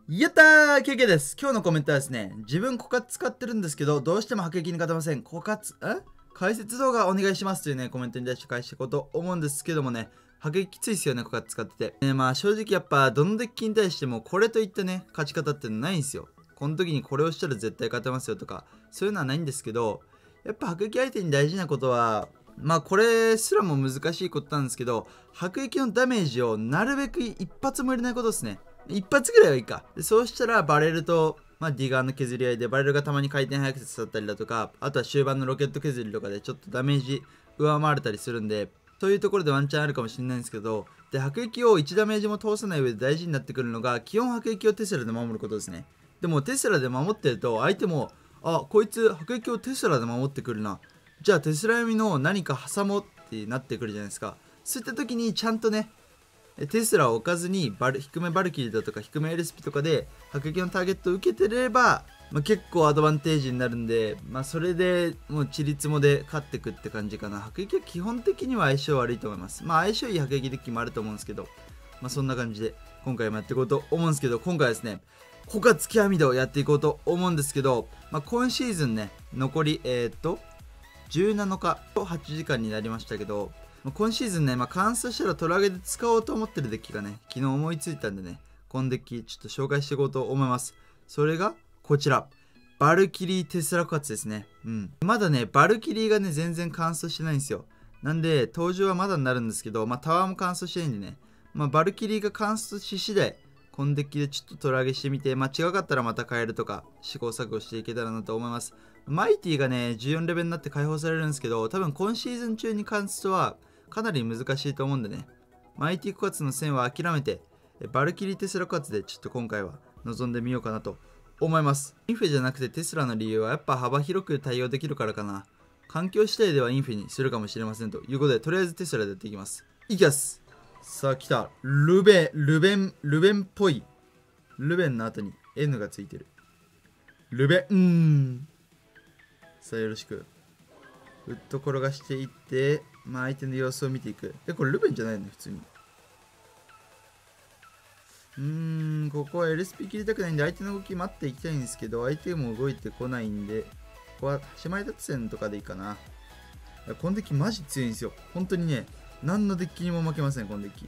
やったー !KK です。今日のコメントはですね、自分枯渇使ってるんですけど、どうしても迫撃に勝てません。解説動画お願いしますというね、コメントに対して返していこうと思うんですけどもね、迫撃きついですよね、枯渇使ってて。まあ正直やっぱ、どのデッキに対してもこれといったね、勝ち方ってないんですよ。この時にこれをしたら絶対勝てますよとか、そういうのはないんですけど、やっぱ迫撃相手に大事なことは、まあこれすらも難しいことなんですけど、迫撃のダメージをなるべく一発も入れないことですね。一発ぐらいはいいか。でそうしたらバレルと、ディガーの削り合いで、バレルがたまに回転速くて刺さったりだとか、あとは終盤のロケット削りとかでちょっとダメージ上回れたりするんで、そういうところでワンチャンあるかもしれないんですけど、で、迫撃を1ダメージも通さない上で大事になってくるのが、基本迫撃をテスラで守ることですね。でもテスラで守ってると、相手も、あ、こいつ迫撃をテスラで守ってくるな。じゃあテスラ読みの何か挟もうってなってくるじゃないですか。そういった時にちゃんとね、テスラを置かずに低めバルキリーだとか低め LSP とかで迫撃のターゲットを受けてれば、結構アドバンテージになるんで、それでもうチリツモで勝ってくって感じかな。迫撃は基本的には相性悪いと思います。相性いい迫撃デッキもあると思うんですけど、そんな感じで今回もやっていこうと思うんですけど、今回はですね、枯渇極み度をやっていこうと思うんですけど、今シーズンね、残り17日と8時間になりましたけど、今シーズンね、完走したらトラゲで使おうと思ってるデッキがね、昨日思いついたんでね、このデッキちょっと紹介していこうと思います。それがこちら。バルキリーテスラ枯渇ですね。まだね、バルキリーがね、全然完走してないんですよ。なんで、登場はまだになるんですけど、タワーも完走してないんでね、バルキリーが完走し次第、このデッキでちょっとトラゲしてみて、違かったらまた変えるとか、試行錯誤していけたらなと思います。マイティがね、14レベルになって解放されるんですけど、多分今シーズン中に関しては、かなり難しいと思うんでね、マイティ枯渇の線は諦めて、バルキリーテスラ枯渇でちょっと今回は臨んでみようかなと思います。インフェじゃなくてテスラの理由はやっぱ幅広く対応できるからかな。環境指定ではインフェにするかもしれませんということで、とりあえずテスラでやっていきます。いきます。さあ来た。ルベンっぽい。ルベンの後に N がついてる。ルベン。さあよろしく。ウッド転がしていって、相手の様子を見ていく。これルベンじゃないの普通に。ここは LSP 切りたくないんで、相手の動き待っていきたいんですけど、相手も動いてこないんで、ここは橋前達線とかでいいかな。このデッキマジ強いんですよ。本当にね、何のデッキにも負けません、このデッキ。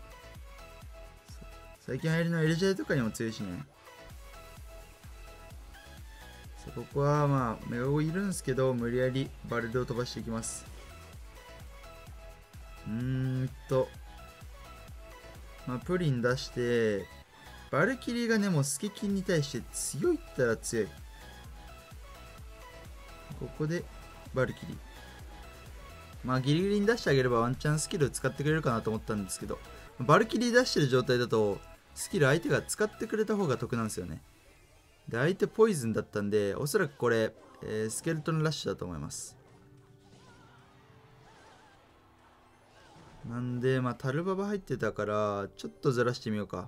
最近流行りの LJ とかにも強いしね。ここはメガゴいるんですけど、無理やりバルルを飛ばしていきます。プリン出して、バルキリーがね、もうスケキンに対して強いったら強い。ここでバルキリー。ギリギリに出してあげればワンチャンスキルを使ってくれるかなと思ったんですけど、バルキリー出してる状態だと、スキル相手が使ってくれた方が得なんですよね。で、相手ポイズンだったんで、おそらくこれ、スケルトンラッシュだと思います。なんで、タルババ入ってたから、ちょっとずらしてみようか。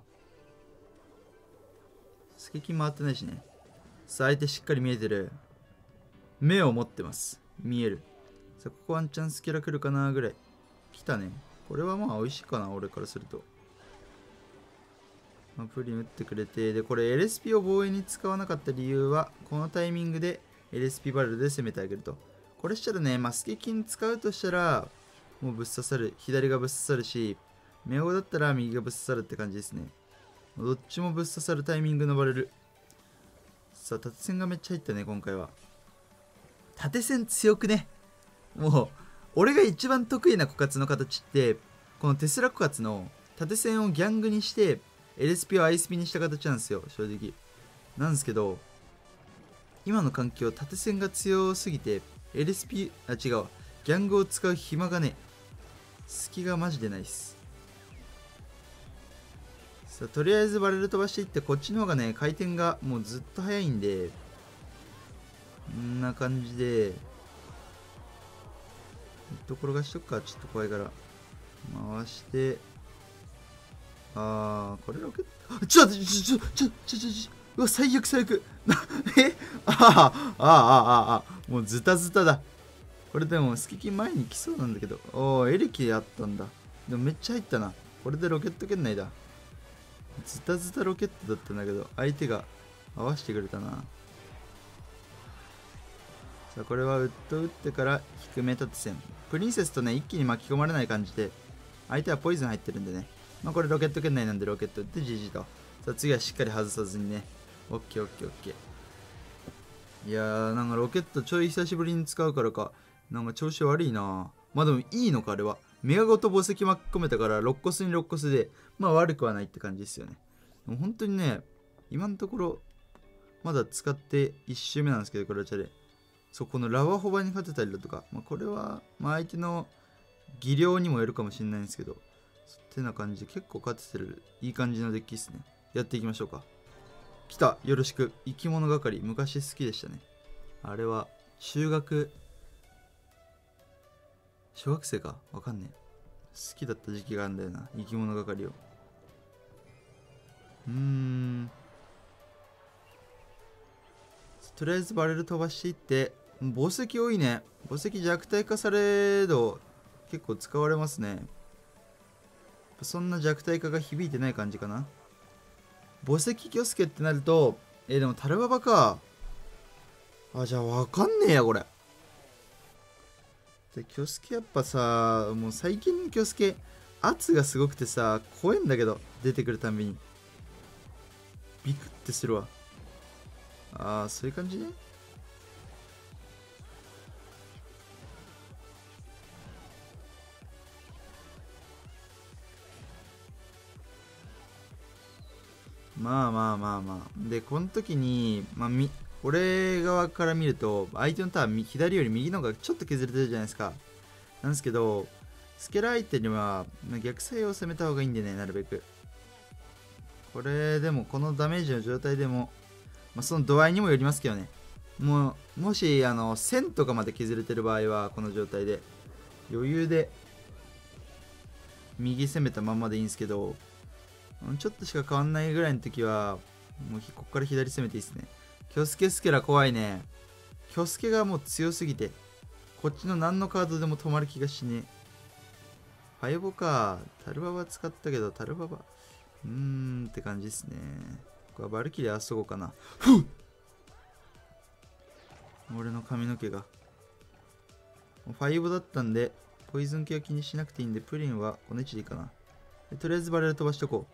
スケキン回ってないしね。さあ、相手しっかり見えてる。目を持ってます。見える。さあ、ここワンチャンスキラ来るかなぐらい。来たね。これは美味しいかな、俺からすると。プリン打ってくれて、で、これ LSP を防衛に使わなかった理由は、このタイミングで LSP バルルで攻めてあげると。これしたらね、スケキン使うとしたら、もうぶっ刺さる。左がぶっ刺さるし、メオだったら右がぶっ刺さるって感じですね。どっちもぶっ刺さるタイミングのバレル。さあ、縦線がめっちゃ入ったね、今回は。縦線強くね。もう、俺が一番得意な枯渇の形って、このテスラ枯渇の縦線をギャングにして、LSP を ISP にした形なんですよ、正直。なんですけど、今の環境、縦線が強すぎて、LSP、違うわ。ギャングを使う暇がね、隙がマジでないっす。さあ、とりあえずバレル飛ばしていって、こっちの方がね、回転がもうずっと速いんで、こんな感じで、転がしとくか、ちょっと怖いから。回して、これロケット、うわ、最悪最悪。もうズタズタだ。これでも、スキキ前に来そうなんだけど。エレキあったんだ。でもめっちゃ入ったな。これでロケット圏内だ。 ズタズタロケットだったんだけど、相手が合わせてくれたな。さあ、これはウッド打ってから低め縦線。プリンセスとね、一気に巻き込まれない感じで、相手はポイズン入ってるんでね。まあこれロケット圏内なんでロケット打って GG と。さあ次はしっかり外さずにね。オッケーオッケーオッケー。いやー、なんかロケットちょい久しぶりに使うからか、なんか調子悪いな。まあでもいいのかあれは。メガごと墓石巻き込めたから6コスに6コスで、まあ悪くはないって感じですよね。でも本当にね、今のところ、まだ使って1周目なんですけど、これチャレ。そう、このラワホバに勝てたりだとか、まあ、これは、まあ、相手の技量にもよるかもしれないんですけど、ってな感じで結構勝ててる、いい感じのデッキですね。やっていきましょうか。来た、よろしく。生き物係、昔好きでしたね。あれは、中学、小学生かわかんねえ。好きだった時期があるんだよな、生き物係を。とりあえずバレル飛ばしていって、墓石多いね。墓石弱体化されど結構使われますね。そんな弱体化が響いてない感じかな。墓石挙助ってなると、でもタルババか。あ、じゃあわかんねえや、これ。で、挙助やっぱさ、もう最近の挙助、圧がすごくてさ、怖いんだけど、出てくるたんびに。ビクってするわ。ああ、そういう感じね。まあまあまあまあ。で、この時に、俺側から見ると、相手のターン、左より右の方がちょっと削れてるじゃないですか。なんですけど、スケラ相手には、逆サイを攻めた方がいいんでね、なるべく。これでも、このダメージの状態でも、その度合いにもよりますけどね。もし、1000とかまで削れてる場合は、この状態で、余裕で、右攻めたまんまでいいんですけど、ちょっとしか変わんないぐらいの時は、もうここから左攻めていいですね。挙助スケラ怖いね。挙助がもう強すぎて、こっちの何のカードでも止まる気がしねえ。ファイボか。タルババ使ったけど、タルババ。って感じですね。これはバルキリーあそこかな。ふっ俺の髪の毛が。ファイボだったんで、ポイズン系は気にしなくていいんで、プリンはこの位置でいいかな。とりあえずバレル飛ばしとこ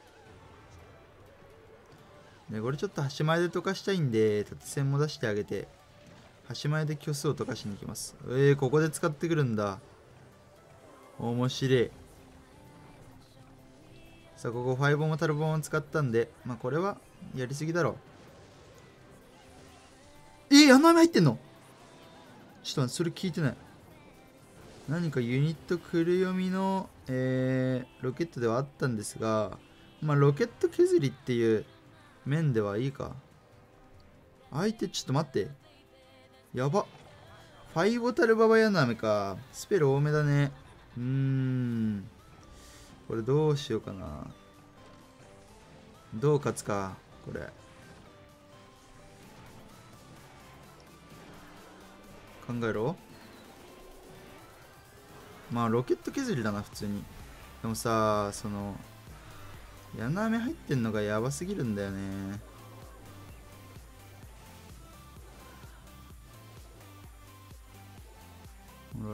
う。で、これちょっと端前で溶かしたいんで、縦線も出してあげて、端前で虚数を溶かしに行きます。ここで使ってくるんだ。面白い。さあ、ここファイボもタルボも使ったんで、これはやりすぎだろう。あんな目入ってんの？ちょっと待って、それ聞いてない。何かユニット来る読みの、ロケットではあったんですが、ロケット削りっていう面ではいいか。相手、ちょっと待って。やば。ファイボタルババヤナメか。スペル多めだね。これどうしようかな。どう勝つか、これ。考えろ。ロケット削りだな、普通に。でもさ、ヤナメ入ってんのがやばすぎるんだよね。ほら。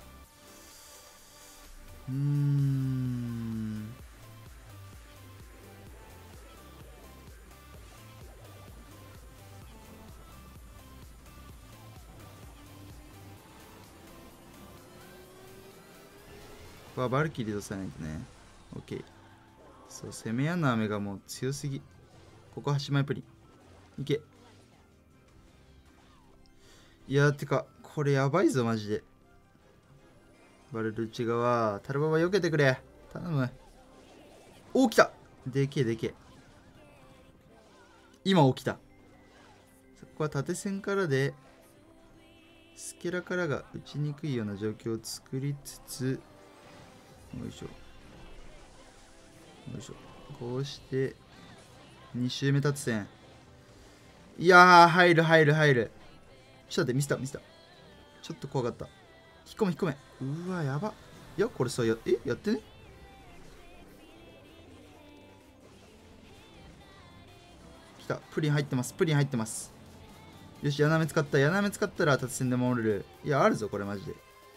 ここはバルキリー出さないとね。オッケー。そう、攻め屋の雨がもう強すぎ。ここ端前プリン。いけ。いやてか、これやばいぞ、マジで。バレル内側。タルババ避けてくれ。頼む。お、来た。でけえでけえ。今起きた。そこは縦線からで、スケラからが打ちにくいような状況を作りつつ、よいしょ。よいしょ。こうして、2周目達線。いやー、入る入る入る。ちょっと待って、ミスったミスった。ちょっと怖かった。引っ込め引っ込め。うわ、やば。いや、これさ、やってね。 来た。プリン入ってます。プリン入ってます。よし、柳目使った。柳目使ったら縦線で守れる。いや、あるぞ、これマジで。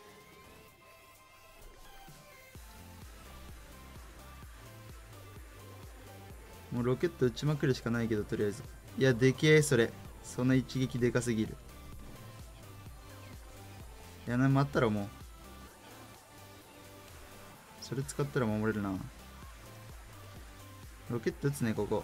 もうロケット撃ちまくるしかないけど、とりあえず。いや、でけえ、それ。そんな一撃でかすぎる。柳目あったらもう。それ使ったら守れるな。ロケット撃つね、ここ。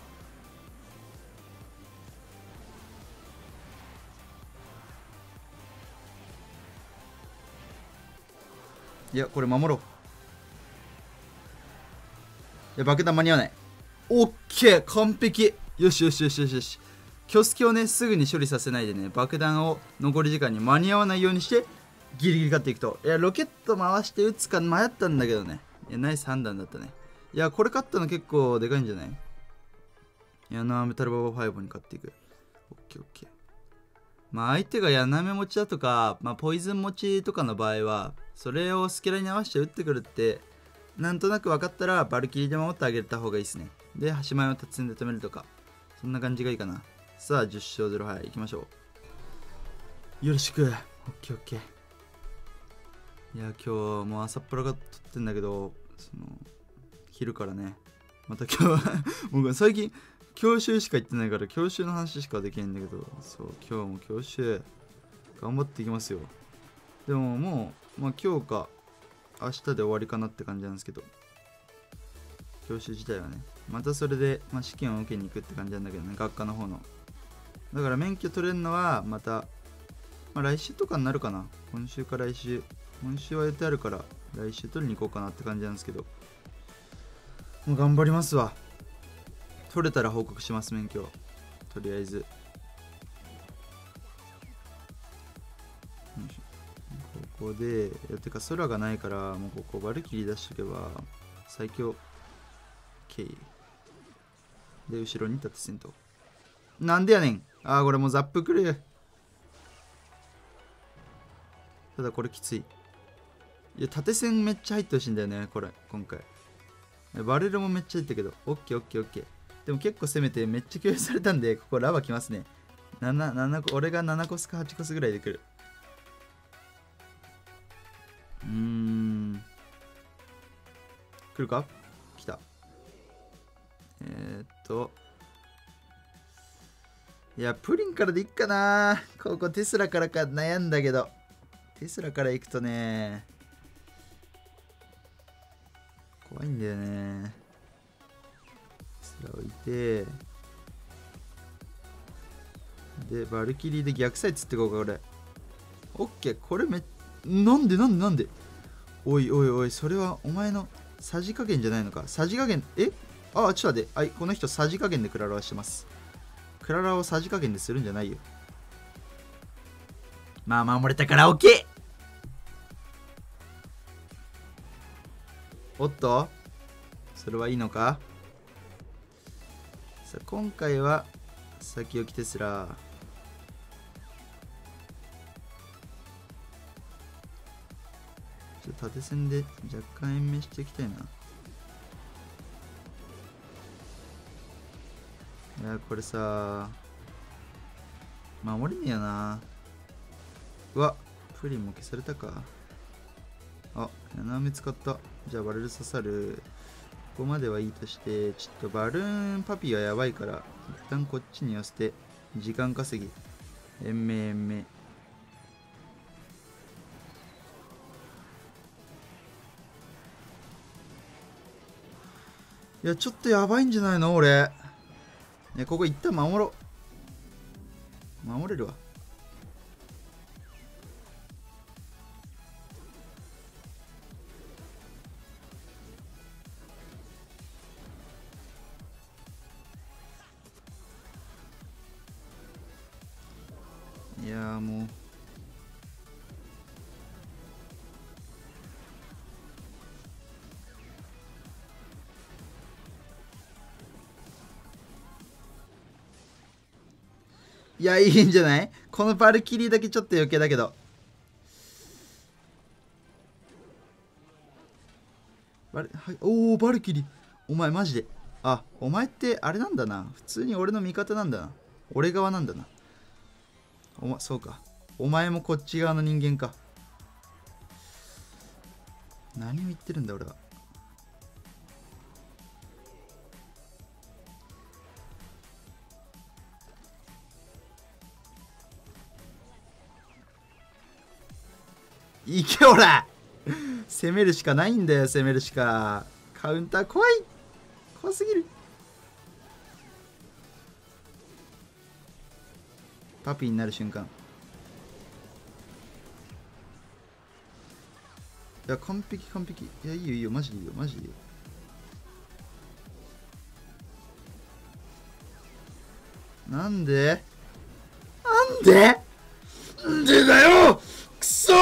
いや、これ守ろう。いや、爆弾間に合わない。オッケー、完璧。よしよしよしよしよし。キョスケをね、すぐに処理させないでね、爆弾を残り時間に間に合わないようにして、ギリギリ勝っていくと。いや、ロケット回して撃つか迷ったんだけどね。いや、ナイス判断だったね。いや、これ勝ったの結構でかいんじゃない？いやな、メタルババ5に勝っていく。オッケーオッケー。まあ相手がヤナメ持ちだとか、まあポイズン持ちとかの場合は、それをスケラに合わせて打ってくるって、なんとなく分かったらバルキリーで守ってあげた方がいいですね。で、端前を達線で止めるとか、そんな感じがいいかな。さあ、10勝0敗いきましょう。よろしく。オッケーオッケー。いや、今日もう朝っぱらが撮ってんだけど、昼からね、また今日僕最近、教習しか行ってないから教習の話しかできないんだけど、そう、今日も教習頑張っていきますよ。でももう、まあ今日か明日で終わりかなって感じなんですけど、教習自体はね、またそれで、まあ、試験を受けに行くって感じなんだけどね、学科の方の。だから免許取れるのはまた、まあ、来週とかになるかな。今週か来週。今週は予定あるから来週取りに行こうかなって感じなんですけど、もう頑張りますわ。取れたら報告します、免許。とりあえず。ここで、いやてか空がないから、もうここバルキリー出しとけば最強。OK。で、後ろに立って戦闘。なんでやねん。あー、これもうザップくる。ただこれきつい。いや、縦線めっちゃ入ってほしいんだよね、これ、今回。バレルもめっちゃ入ったけど、オッケーオッケーオッケー。でも結構攻めてめっちゃ共有されたんで、ここラバ来ますね。俺が7コスか8コスぐらいで来る。来るか？来た。いや、プリンからでいっかな。ここテスラからか悩んだけど。テスラから行くとね、怖いんだよね。テスラ置いて、で、バルキリーで逆サイ釣ってこうか、これ。オッケー、これなんでおいおいおい、それはお前のさじ加減じゃないのか。さじ加減、ちょっと待って。はい、この人さじ加減でクララはしてます。クララをさじ加減でするんじゃないよ。まあ、守れたからオッケー。おっと、それはいいのか。さあ、今回は先置きテスラ。ちょっと縦線で若干延命していきたいな。いや、これさ、守れねえよな。うわ、プリンも消されたか。あ、7目使った。じゃあバルル刺さる。ここまではいいとして、ちょっとバルーンパピはやばいから、一旦こっちに寄せて、時間稼ぎ。延命延命。いや、ちょっとやばいんじゃないの俺。ね、ここ一旦守ろう。守れるわ。いやーもう。いや、いいんじゃない？このバルキリーだけちょっと余計だけど。はい、おー、バルキリー。お前マジで。 あ、お前ってあれなんだな。普通に俺の味方なんだな。俺側なんだな。そうか。お前もこっち側の人間か。何を言ってるんだ俺は。いけおら攻めるしかないんだよ、攻めるしか。カウンター怖い、怖すぎる。パピーになる瞬間。いや、完璧完璧。いや、いいよいいよ、マジでいいよ、マジでいいよ。なんでなんでなんでだよくそ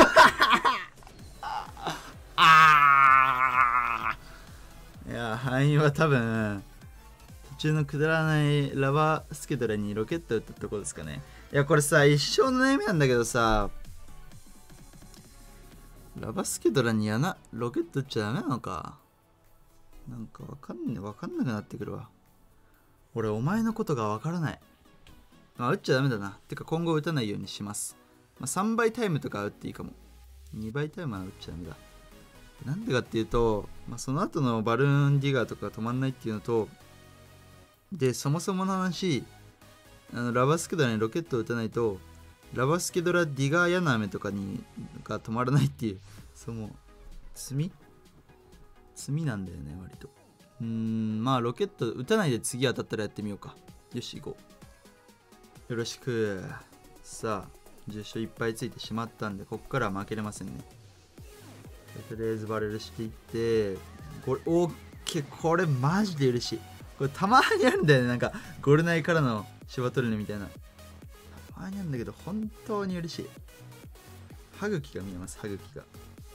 あーいや、範囲は多分、途中のくだらないラバースケドラにロケット撃ったとこですかね。いや、これさ、一生の悩みなんだけどさ、ラバスケドラにロケット撃っちゃダメなのか。なんかわかんなくなってくるわ。俺、お前のことがわからない。まあ、打っちゃダメだな。てか、今後打たないようにします。まあ、3倍タイムとか打っていいかも。2倍タイムは打っちゃダメだ。なんでかっていうと、まあ、その後のバルーンディガーとか止まんないっていうのと、で、そもそもの話、ラバスケドラにロケットを打たないと、ラバスケドラディガーヤナメとかが止まらないっていう、罪なんだよね、割と。まあ、ロケット打たないで次当たったらやってみようか。よし、行こう。よろしく。さあ、10勝いっぱいついてしまったんで、こっからは負けれませんね。とりあえずバレルしていって、これ、オッケー、これマジで嬉しい。これたまにあるんだよね、なんか、ゴルナイからのシュバトルネみたいな。たまにあるんだけど、本当に嬉しい。歯茎が見えます、歯茎が。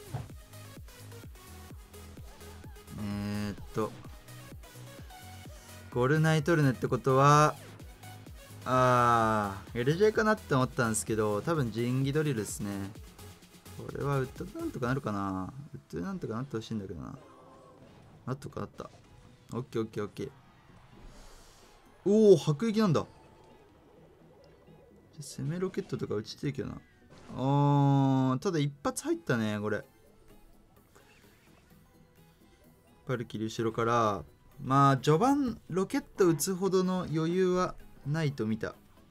ゴルナイトルネってことは、LJ かなって思ったんですけど、多分ジンギドリルですね。これはウッドなんとかなるかな。ウッドなんとかなってほしいんだけどな。なんとかなった。オッケーオッケーオッケー。おお、迫撃なんだ。攻めロケットとか撃ちていけどな。ただ一発入ったね、これ。パルキリ後ろから。まあ、序盤ロケット撃つほどの余裕はないと見た。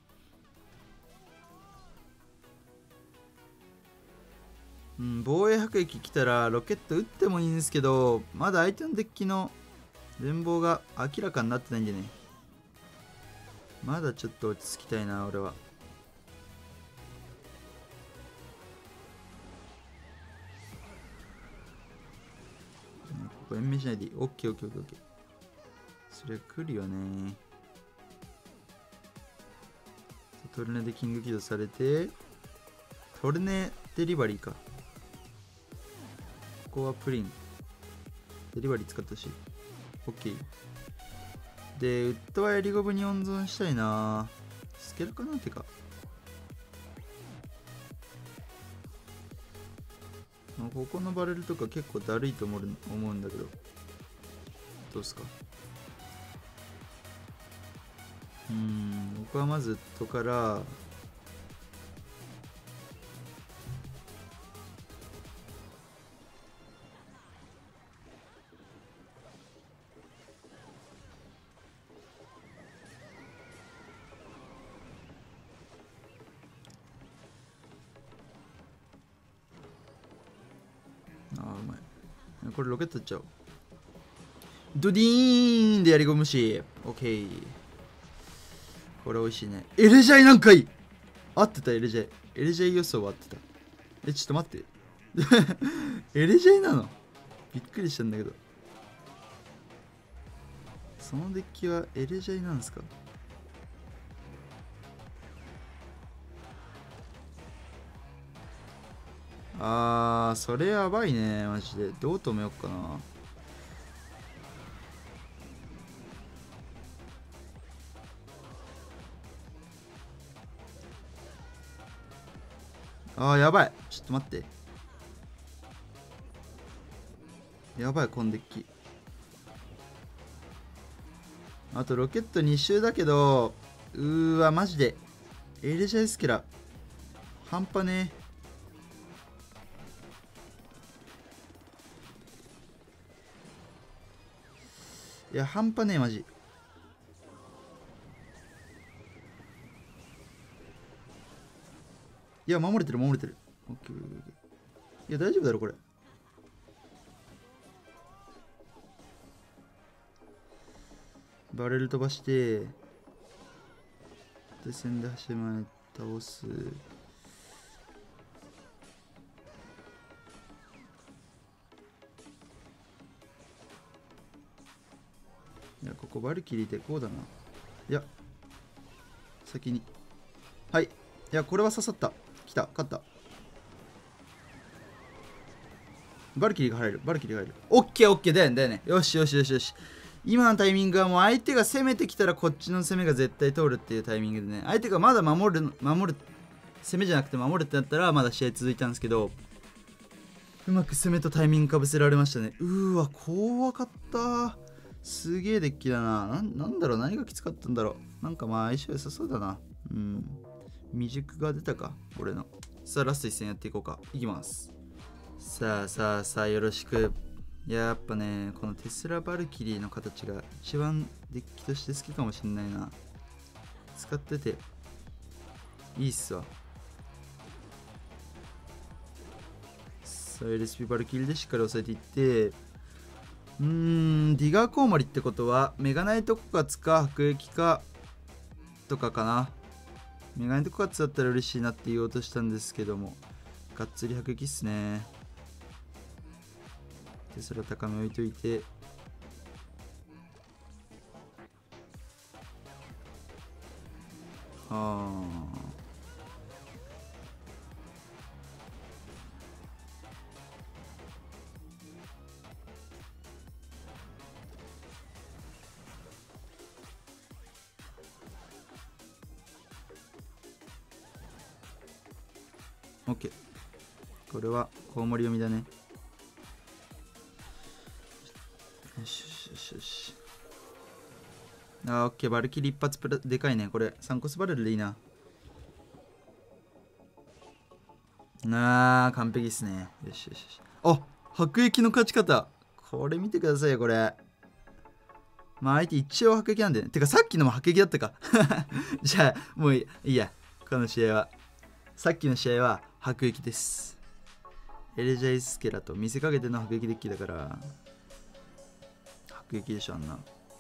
防衛迫撃来たらロケット撃ってもいいんですけど、まだ相手のデッキの全貌が明らかになってないんでね。まだちょっと落ち着きたいな、俺は。ここ延命しないでいい。オッケーオッケーオッケーオッケー。それ来るよね。トルネでキング起動されて、トルネデリバリーか。ここはプリン。デリバリー使ってほしい。オッケー。で、ウッドはエリゴブに温存したいな。スケルかなてか。ここのバレルとか結構だるいと思うんだけど。どうすか。僕はまずウッドから、うまい。これロケットいっちゃおう。ドディーンでやり込むし。オッケー。これ美味しいね。エレジャイなんかい合ってた、エレジャイ。エレジャイ予想は合ってた。ちょっと待って。エレジャイなのびっくりしたんだけど。そのデッキはエレジャイなんですか。それやばいね、マジで。どう止めよっかな。やばい。ちょっと待って。やばい、このデッキ。 あとロケット2周だけど、わ、マジで。エレジャイスケラ。半端ねえ。いや、半端ねえ、マジ。いや、守れてる、守れてる。オッケー。いや、大丈夫だろ、これ。バレル飛ばして、で、線で走り前倒す。いや、ここバルキリーでこうだな。いや、先に。はい。いや、これは刺さった。来た、勝った。バルキリーが入る、バルキリーが入る。オッケー、オッケーだよね、だよね。よしよしよしよし。今のタイミングはもう相手が攻めてきたらこっちの攻めが絶対通るっていうタイミングでね、相手がまだ守る、攻めじゃなくて守るってなったらまだ試合続いたんですけど、うまく攻めとタイミングかぶせられましたね。わ、怖かった。すげえデッキだな。なんだろう、何がきつかったんだろう。なんかまあ相性良さそうだな。未熟が出たか、俺の。さあ、ラスト1戦やっていこうか。いきます。さあさあさあ、よろしく。やっぱね、このテスラバルキリーの形が一番デッキとして好きかもしんないな。使ってていいっすわ。さあ、LSP バルキリーでしっかり押さえていって、ディガーコウモリってことはメガナイトコカツか白液かとかかな。メガナイトコカツだったら嬉しいなって言おうとしたんですけども、がっつり白液っすね。で、それは高め置いといて、OK。これはコウモリ読みだね。よしよしよしよし。OK。バルキリ一発でかいね。これ3コスバレルでいいな。完璧っすね。よしよしよし。あ、白液の勝ち方。これ見てくださいよ、これ。まあ相手一応白液なんでね。てかさっきのも白液だったか。じゃあもういいや。この試合は。さっきの試合は白液です。エレジャイスケラと見せかけての白液デッキだから。白液でしょ、あんな。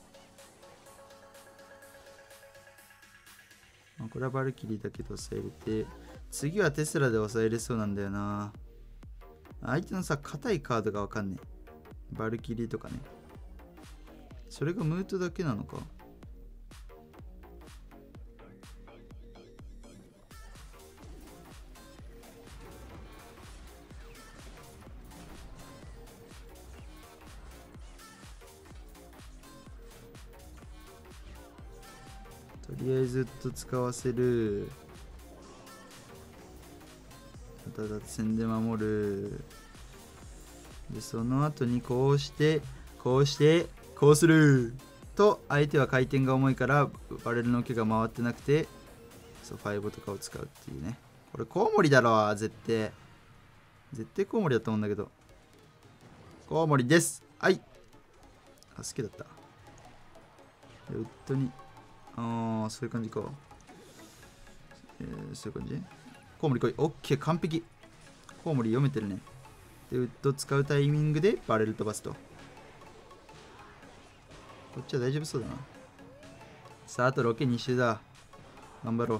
これはバルキリーだけで抑えれて、次はテスラで抑えれそうなんだよな。相手のさ、硬いカードがわかんねえ。バルキリーとかね。それがムートだけなのか。とりあえずずっと使わせる。ただ線で守る。で、その後にこうして、こうして、こうする。と、相手は回転が重いからバレルの毛が回ってなくて、そう、ファイボとかを使うっていうね。これコウモリだろ、絶対。絶対コウモリだと思うんだけど。コウモリです。はい。あ、好きだった。ウッドに。そういう感じか。そういう感じ。コウモリ来い。オッケー、完璧。コウモリ読めてるね。で、ウッド使うタイミングでバレル飛ばすと。こっちは大丈夫そうだな。さあ、あとロケ2周だ。頑張ろう。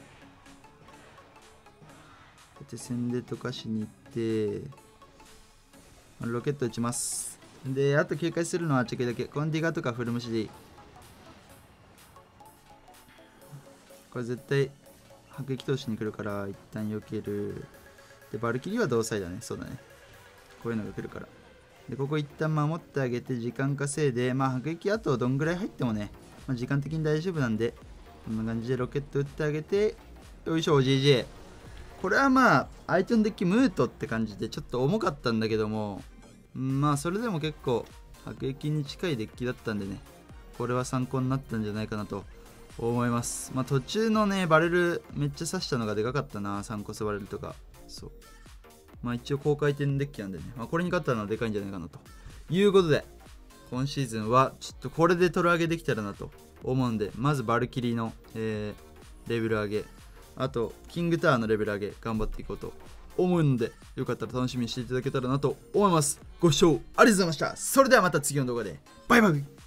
縦線で溶かしに行って、ロケット撃ちます。で、あと警戒するのはチェケだけ。コンディガとかフルムシでいい。これ絶対迫撃投手に来るから一旦避ける。で、バルキリーは同サイだね。そうだね。こういうのが来るから。で、ここ一旦守ってあげて時間稼いで、まあ迫撃あとどんぐらい入ってもね、まあ、時間的に大丈夫なんで、こんな感じでロケット撃ってあげて、よいしょ、GG。これはまあ、相手のデッキムートって感じでちょっと重かったんだけども、まあそれでも結構迫撃に近いデッキだったんでね、 これは参考になったんじゃないかなと思います。まあ途中のねバレルめっちゃ刺したのがでかかったな。3コスバレルとか。そう、まあ一応高回転デッキなんでね、まあ、これに勝ったのはでかいんじゃないかなということで、今シーズンはちょっとこれでトル上げできたらなと思うんで、まずバルキリーの、レベル上げ、あとキングタワーのレベル上げ頑張っていこうと思うので、よかったら楽しみにしていただけたらなと思います。ご視聴ありがとうございました。それではまた次の動画でバイバイ。